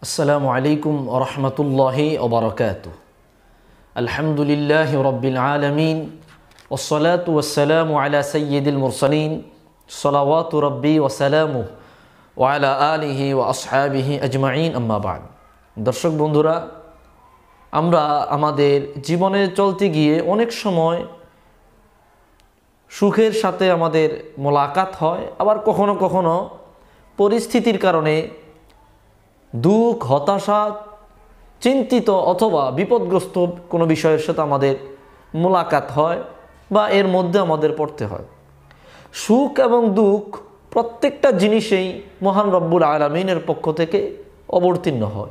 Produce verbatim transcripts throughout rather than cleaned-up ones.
আসসালামু আলাইকুম ওয়া রাহমাতুল্লাহি ওয়া বারাকাতুহু। আলহামদুলিল্লাহি রাব্বিল আলামিন ওয়াসসালাতু ওয়াসসালামু আলা সাইয়্যিদিল মুরসালিন সালাওয়াতু রাব্বি ওয়া সালামুহু ওয়া আলা আলিহি ওয়া আসহাবিহি আজমাইন, আম্মা বা'দ। দর্শক বন্ধুরা, আমরা আমাদের জীবনে চলতে গিয়ে অনেক সময় সুখের সাথে আমাদের মোলাকাত হয়, আবার কখনো কখনো পরিস্থিতির কারণে দুঃখ, হতাশা, চিন্তিত অথবা বিপদগ্রস্ত কোনো বিষয়ের সাথে আমাদের মোলাকাত হয় বা এর মধ্যে আমাদের পড়তে হয়। সুখ এবং দুঃখ প্রত্যেকটা জিনিসেই মহান রব্বুল আলামিনের পক্ষ থেকে অবতীর্ণ হয়।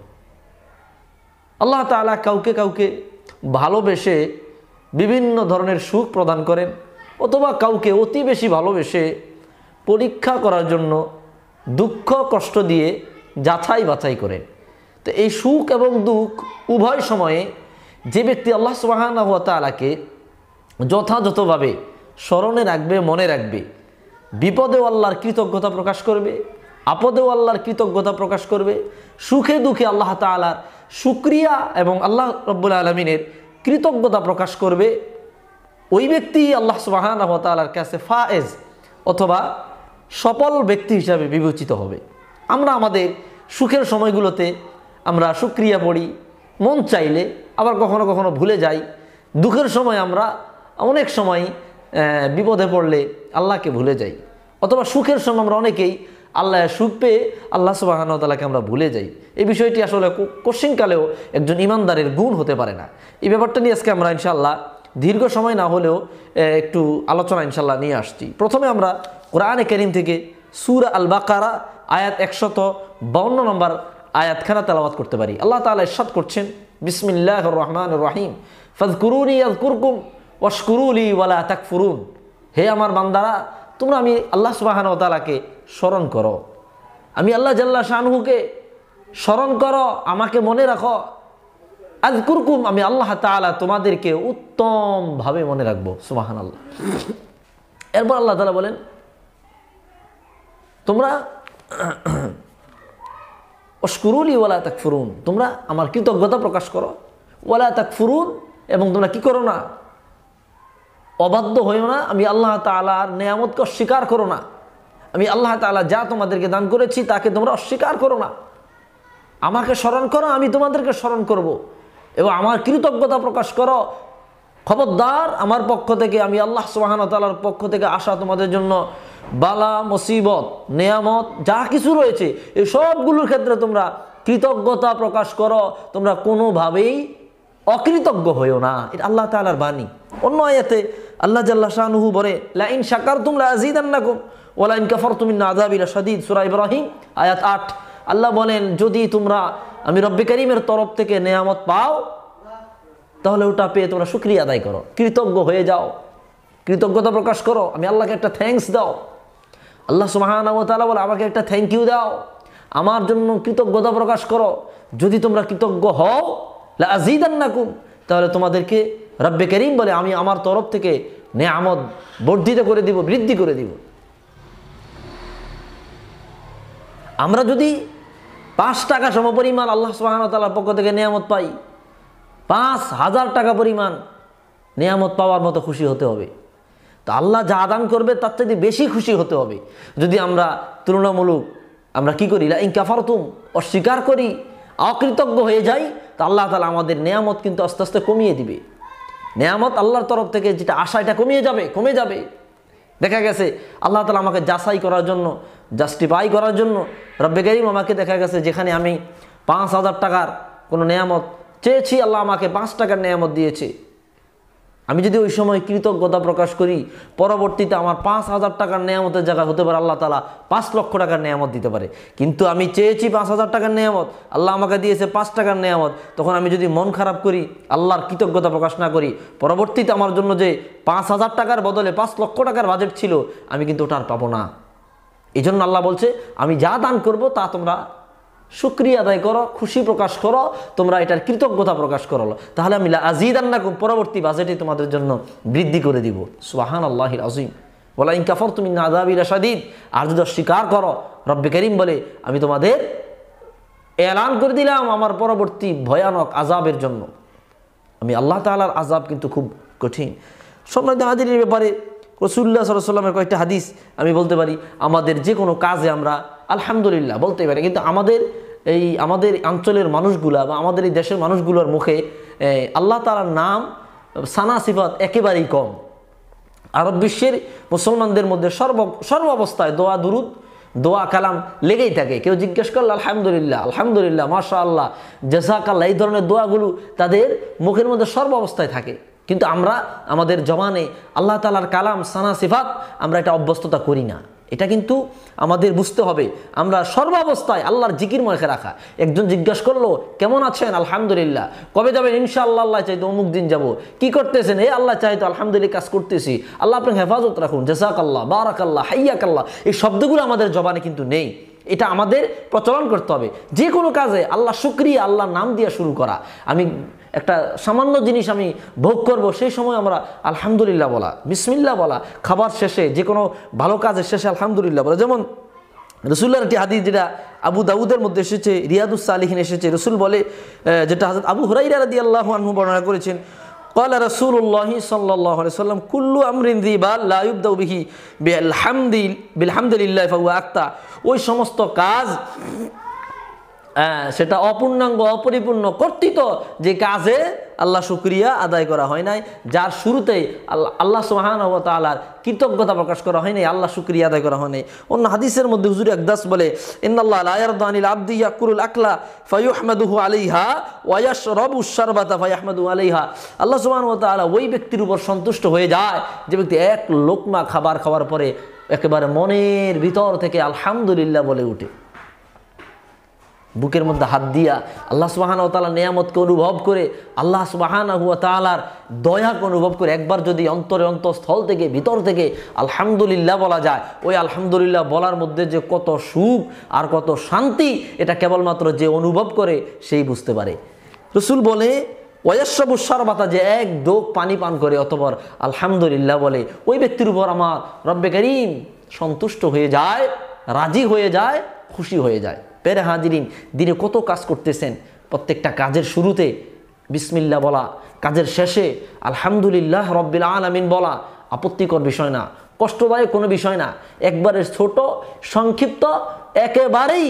আল্লাহ তাআলা কাউকে কাউকে ভালোবেসে বিভিন্ন ধরনের সুখ প্রদান করেন, অথবা কাউকে অতি বেশি ভালোবেসে পরীক্ষা করার জন্য দুঃখ কষ্ট দিয়ে যাচাই বাছাই করেন। তো এই সুখ এবং দুঃখ উভয় সময়ে যে ব্যক্তি আল্লাহ সুবহানাহু ওয়া তাআলাকে যথাযথভাবে স্মরণে রাখবে, মনে রাখবে, বিপদেও আল্লাহর কৃতজ্ঞতা প্রকাশ করবে, আপদেও আল্লাহর কৃতজ্ঞতা প্রকাশ করবে, সুখে দুঃখে আল্লাহ তাআলার শুকরিয়া এবং আল্লাহ রব্বুল আলামিনের কৃতজ্ঞতা প্রকাশ করবে, ওই ব্যক্তি আল্লাহ সুবহানাহু ওয়া তাআলার কাছে ফায়েজ অথবা সফল ব্যক্তি হিসাবে বিবেচিত হবে। আমরা আমাদের সুখের সময়গুলোতে আমরা শুকরিয়া পড়ি, মন চাইলে, আবার কখনো কখনো ভুলে যাই। দুঃখের সময় আমরা অনেক সময় বিপদে পড়লে আল্লাহকে ভুলে যাই, অথবা সুখের সময় আমরা অনেকেই আল্লাহ সুখ পেয়ে আল্লাহ সুবহানাহু ওয়া তাআলাকে আমরা ভুলে যাই। এই বিষয়টি আসলে কোশ্চিনকালেও একজন ইমানদারের গুণ হতে পারে না। এই ব্যাপারটা নিয়ে আজকে আমরা ইনশাআল্লাহ দীর্ঘ সময় না হলেও একটু আলোচনা ইনশাআল্লাহ নিয়ে আসছি। প্রথমে আমরা কোরআনে কারীম থেকে সূরা আল বাকারা আয়াত একশত বাউন্ন নম্বর আয়াতখানা তেলাওয়াত করতে পারি। আল্লাহ তাআলা ইরশাদ করছেন, বিসমিল্লাহির রহমানির রহিম, ফাযকুরুনি আযকুরকুম ওয়াশকুরুলি ওয়ালা তাকফুরুন। হে আমার বান্দারা, তোমরা আমি আল্লাহ সুবহানাহু ওয়া তাআলাকে স্মরণ করো, আমি আল্লাহ জাল্লা শানুহুকে স্মরণ করো, আমাকে মনে রাখো। আযকুরকুম, আমি আল্লাহ তাআলা তোমাদেরকে উত্তমভাবে মনে রাখবো। সুবহানাল্লাহ। এরপর আল্লাহ তাআলা বলেন, তোমরা ওয়াশকুরুলি ওয়ালা তাকফুরুন, তোমরা আমার কৃতজ্ঞতা প্রকাশ করো, ওয়ালা তাকফুরুন, এবং তোমরা কি করো না, অবাধ্য হইও না, আমি আল্লাহ তাআলার নেয়ামতকে অস্বীকার করো না, আমি আল্লাহ তাআলা যা তোমাদেরকে দান করেছি তাকে তোমরা অস্বীকার করো না। আমাকে স্মরণ করো, আমি তোমাদেরকে স্মরণ করব, এবং আমার কৃতজ্ঞতা প্রকাশ করো। খবরদার, আমার পক্ষ থেকে, আমি আল্লাহ সুবহানাহু ওয়া তাআলার পক্ষ থেকে আসা তোমাদের জন্য বালা, মুসিবত, নেয়ামত যা কিছু রয়েছে এই সবগুলোর ক্ষেত্রে তোমরা কৃতজ্ঞতা প্রকাশ করো, তোমরা কোনোভাবেই অকৃতজ্ঞ হইও না। এটা আল্লাহ তাআলার বাণী। অন্য আয়াতে আল্লাহ জাল্লা শানুহু বলে, লা ইন শাকারতুম লা আযীদান্নাকুম ওয়া লা ইন কাফারতুম ইন্না আযাবি লাশাদীদ। সূরা ইব্রাহিম আয়াত আট। আল্লাহ বলেন, যদি তোমরা আমি রব্বে কারীমের তরফ থেকে নেয়ামত পাও, তাহলে ওটা পেয়ে তোমরা শুকরিয়া আদায় করো, কৃতজ্ঞ হয়ে যাও, কৃতজ্ঞতা প্রকাশ করো, আমি আল্লাহকে একটা থ্যাঙ্কস দাও। আল্লাহ সুবহানাহু ওয়া তাআলা বলে, আমাকে একটা থ্যাংক ইউ দাও, আমার জন্য কৃতজ্ঞতা প্রকাশ করো। যদি তোমরা কৃতজ্ঞ হও, লা আযীদান্নাকুম, তাহলে তোমাদেরকে রব্বে কারীম বলে আমি আমার তরফ থেকে নেয়ামত বর্ধিত করে দিব, বৃদ্ধি করে দিব। আমরা যদি পাঁচ টাকা সমপরিমাণ আল্লাহ সুবহানাহু ওয়া তাআলার পক্ষ থেকে নেয়ামত পাই, পাঁচ হাজার টাকা পরিমাণ নেয়ামত পাওয়ার মতো খুশি হতে হবে। তো আল্লাহ যা দান করবে তার থেকে বেশি খুশি হতে হবে। যদি আমরা তুলনামূলক আমরা কি করি, লা ইন কাফারতুম, অস্বীকার করি, অকৃতজ্ঞ হয়ে যাই, তো আল্লাহ তাআলা আমাদের নেয়ামত কিন্তু আস্তে আস্তে কমিয়ে দিবে। নেয়ামত আল্লাহর তরফ থেকে যেটা আশা, এটা কমিয়ে যাবে, কমে যাবে। দেখা গেছে আল্লাহ তাআলা আমাকে যাচাই করার জন্য, জাস্টিফাই করার জন্য রব্বে কারীম আমাকে, দেখা গেছে যেখানে আমি পাঁচ হাজার টাকার কোনো নেয়ামত চেয়েছি, আল্লাহ আমাকে পাঁচ টাকার নেয়ামত দিয়েছে। আমি যদি ওই সময় কৃতজ্ঞতা প্রকাশ করি, পরবর্তীতে আমার পাঁচ হাজার টাকার নেয়ামতের জায়গায় হতে পারে আল্লাহ তাআলা পাঁচ লক্ষ টাকার নেয়ামত দিতে পারে। কিন্তু আমি চেয়েছি পাঁচ হাজার টাকার নেয়ামত, আল্লাহ আমাকে দিয়েছে পাঁচ টাকার নেয়ামত। তখন আমি যদি মন খারাপ করি, আল্লাহর কৃতজ্ঞতা প্রকাশ না করি, পরবর্তীতে আমার জন্য যে পাঁচ হাজার টাকার বদলে পাঁচ লক্ষ টাকার বাজেট ছিল, আমি কিন্তু ওটা আর পাবো না। এই জন্য আল্লাহ বলছে, আমি যা দান করব তা তোমরা শুকরিয়া আদায় করো, খুশি প্রকাশ করো, তোমরা এটার কৃতজ্ঞতা প্রকাশ করো, তাহলে আমি লা আযীদান্নাকুম, পরবর্তী বাজেটে তোমাদের জন্য বৃদ্ধি করে দিব। সুবহানাল্লাহিল আযীম। ওয়া লা ইন কাফারতুম ইন্না আযাবি লাশাদীদ। আর যদি অস্বীকার করো, রব্বে কারীম বলে আমি তোমাদের এলান করে দিলাম আমার পরবর্তী ভয়ানক আযাবের জন্য। আমি আল্লাহ তাআলার আযাব কিন্তু খুব কঠিন। সম্মানিত হাজিরের ব্যাপারে রাসূলুল্লাহ সাল্লাল্লাহু আলাইহি ওয়াসাল্লামের কয়েকটা হাদিস আমি বলতে পারি। আমাদের যে কোনো কাজে আমরা আলহামদুলিল্লাহ বলতে পারি, কিন্তু আমাদের এই আমাদের অঞ্চলের মানুষগুলা বা আমাদের এই দেশের মানুষগুলোর মুখে আল্লাহ তাআলার নাম সানা সিফাত একেবারেই কম। আরব বিশ্বের মুসলমানদের মধ্যে সর্ব সর্ব অবস্থায় দোয়া দুরুদ দোয়া কালাম লেগেই থাকে। কেউ জিজ্ঞেস করলে আলহামদুলিল্লাহ, আলহামদুলিল্লাহ, মাশাআল্লাহ, জাযাকাল্লাহ, এই ধরনের দোয়াগুলো তাদের মুখের মধ্যে সর্ব অবস্থায় থাকে। কিন্তু আমরা আমাদের জবানে আল্লাহ তাআলার কালাম সানা সিফাত আমরা এটা অভ্যস্ততা করি না। এটা কিন্তু আমাদের বুঝতে হবে। আমরা সর্বাবস্থায় আল্লাহর জিকির মুখে রাখা। একজন জিজ্ঞাসা করলো কেমন আছেন, আলহামদুলিল্লাহ। কবে যাবেন, ইনশাআল্লাহ, আল্লাহ চাইতো অমুক দিন যাব। কি করতেছেন, এই আল্লাহ চাইতো আলহামদুলিল্লাহ কাজ করতেছি, আল্লাহ আপনাকে হেফাজত রাখুন, জাযাকাল্লাহ, বারাকাল্লাহ, হাইয়াকাল্লাহ। এই শব্দগুলো আমাদের জবানে কিন্তু নেই। এটা আমাদের প্রচলন করতে হবে। যে কোনো কাজে আল্লাহ শুকরিয়া, আল্লাহর নাম দিয়ে শুরু করা। আমি একটা সামান্য জিনিস আমি ভোগ করব, সেই সময় আমরা আলহামদুলিল্লাহ বলা, বিসমিল্লাহ বলা। খাবার শেষে, যে কোনো ভালো কাজের শেষে আলহামদুলিল্লাহ বলা। যেমন রাসূলুল্লাহর একটি হাদিস যেটা আবু দাউদের মধ্যে এসেছে, রিয়াদুস সালিহিন এসেছে। রাসূল বলে, যেটা হযরত আবু হুরায়রা রাদিয়াল্লাহু আনহু বর্ণনা করেছেন, ক্বালা রাসূলুল্লাহ সাল্লাল্লাহু আলাইহি ওয়াসাল্লাম কুল্লু আমরিন যিবাল লা ইউবদাউ বিহি বিল হামদি বিল হামদুলিল্লাহ ফাহুয়া আক্তা। ওই সমস্ত কাজ সেটা অপূর্ণাঙ্গ, অপরিপূর্ণ, কর্তৃত যে কাজে আল্লাহ শুকরিয়া আদায় করা হয় নাই, যার শুরুতেই আল্লাহ আল্লাহ সুবহানাহু ওয়া তাআলার কৃতজ্ঞতা প্রকাশ করা হয় নাই, আল্লাহ শুকরিয়া আদায় করা হয় নাই। অন্য হাদিসের মধ্যে হুজুর আকদাস বলে, ইন্নাল্লাহ লা ইয়ারদা আনিল আবদি ইয়াকুলুল আকলা ফায়ুহমাদুহু আলাইহা ওয়া ইয়াশরাবু শারবাতা ফায়াহমাদুহু আলাইহা। আল্লাহ সুবহানাহু ওয়া তাআলা ওই ব্যক্তির উপর সন্তুষ্ট হয়ে যায় যে ব্যক্তি এক লোকমা খাবার খাওয়ার পরে একেবারে মনের ভিতর থেকে আলহামদুলিল্লাহ বলে উঠে, বুকের মধ্যে হাত দিয়া আল্লাহ সুবহানাহু ওয়া তাআলার নিয়ামতকে অনুভব করে, আল্লাহ সুবহানাহু ওয়া তাআলার দয়াকে অনুভব করে একবার যদি অন্তরে অন্তঃস্থল থেকে ভিতর থেকে আলহামদুলিল্লাহ বলা যায়, ওই আলহামদুলিল্লাহ বলার মধ্যে যে কত সুখ আর কত শান্তি, এটা কেবলমাত্র যে অনুভব করে সেই বুঝতে পারে। রাসূল বলে, ওয়াশরাবু শারবাতা, যে এক ডোক পানি পান করে অতঃপর আলহামদুলিল্লাহ বলে, ওই ব্যক্তির উপর আমার রব্বে কারীম সন্তুষ্ট হয়ে যায়, রাজি হয়ে যায়, খুশি হয়ে যায়। পেরে হাজিরিন, দিনে কত কাজ করতেছেন, প্রত্যেকটা কাজের শুরুতে বিসমিল্লাহ বলা, কাজের শেষে আলহামদুলিল্লাহ রব্বিল আলামিন বলা আপত্তিকর বিষয় না, কষ্টদায়ক কোনো বিষয় না। একবারে ছোট সংক্ষিপ্ত, একেবারেই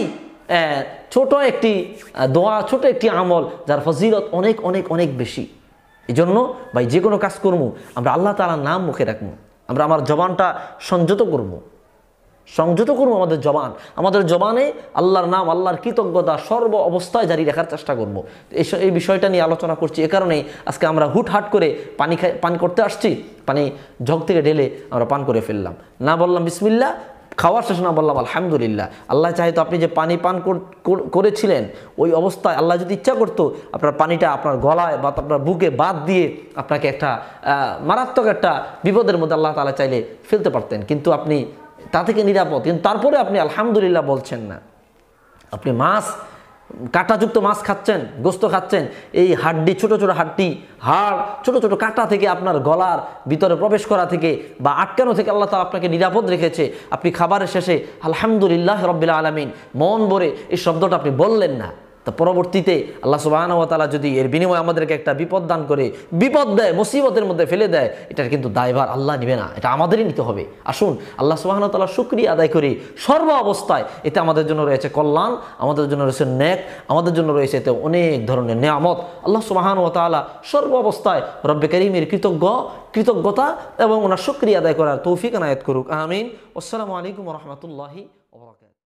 ছোট একটি দোয়া, ছোট একটি আমল, যার ফজিলত অনেক অনেক অনেক বেশি। এই জন্য ভাই, যে কোনো কাজ করবো আমরা আল্লাহ তাআলার নাম মুখে রাখবো, আমরা আমার জবানটা সংযত করবো, সংযত করবো আমাদের জবান, আমাদের জবানে আল্লাহর নাম, আল্লাহর কৃতজ্ঞতা সর্ব অবস্থায় জারি রাখার চেষ্টা করবো। এই বিষয়টা নিয়ে আলোচনা করছি এ কারণেই, আজকে আমরা হুটহাট করে পানি খাই পান করতে আসছি, পানি জগ থেকে ঢেলে আমরা পান করে ফেললাম, না বললাম বিসমিল্লাহ, খাওয়ার শেষে না বললাম আলহামদুলিল্লাহ। আল্লাহ চাইতো আপনি যে পানি পান করেছিলেন ওই অবস্থায় আল্লাহ যদি ইচ্ছা করতো আপনার পানিটা আপনার গলায় বা আপনার বুকে বাদ দিয়ে আপনাকে একটা মারাত্মক একটা বিপদের মধ্যে আল্লাহ তাআলা চাইলে ফেলতে পারতেন, কিন্তু আপনি তা থেকে নিরাপদ, কিন্তু তারপরে আপনি আলহামদুলিল্লাহ বলছেন না। আপনি মাছ, কাঁটাযুক্ত মাছ খাচ্ছেন, গোস্ত খাচ্ছেন, এই হাড্ডি, ছোট ছোট হাড্ডি, হাড়, ছোট ছোট কাঁটা থেকে আপনার গলার ভিতরে প্রবেশ করা থেকে বা আটকানো থেকে আল্লাহ তাআলা আপনাকে নিরাপদ রেখেছে। আপনি খাবারের শেষে আলহামদুলিল্লাহ রব্বিল আলামিন মন ভরে এই শব্দটা আপনি বললেন না, তা পরবর্তীতে আল্লাহ সুবহানাহু ওয়া তাআলা যদি এর বিনিময়ে আমাদেরকে একটা বিপদ দান করে, বিপদ দেয়, মুসিবতের মধ্যে ফেলে দেয়, এটার কিন্তু দায়ভার আল্লাহ নেবে না, এটা আমাদেরই নিতে হবে। আসুন আল্লাহ সুবহানাহু ওয়া তাআলার শুকরিয়া আদায় করি সর্ব অবস্থায়। এতে আমাদের জন্য রয়েছে কল্যাণ, আমাদের জন্য রয়েছে নেক, আমাদের জন্য রয়েছে এতে অনেক ধরনের নিয়ামত। আল্লাহ সুবহানাহু ওয়া তাআলা সর্ব অবস্থায় রব্বে কারীমের কৃতজ্ঞ কৃতজ্ঞতা এবং ওনার শুকরিয়া আদায় করার তৌফিক এনায়েত করুক, আমিন। আসসালামু আলাইকুম ওয়া রাহমাতুল্লাহি ওয়া বারাকাতুহু।